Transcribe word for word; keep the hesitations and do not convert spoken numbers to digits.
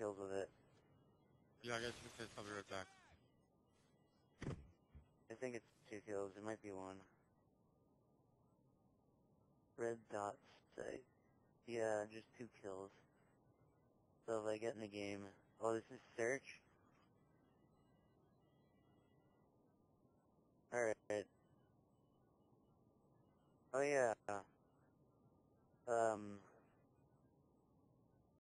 kills with it. Yeah, I guess you can say I'll be right back. I think it's two kills. It might be one. Red dot site. Yeah, just two kills. So if I get in the game... Oh, this is search? Alright. Oh yeah.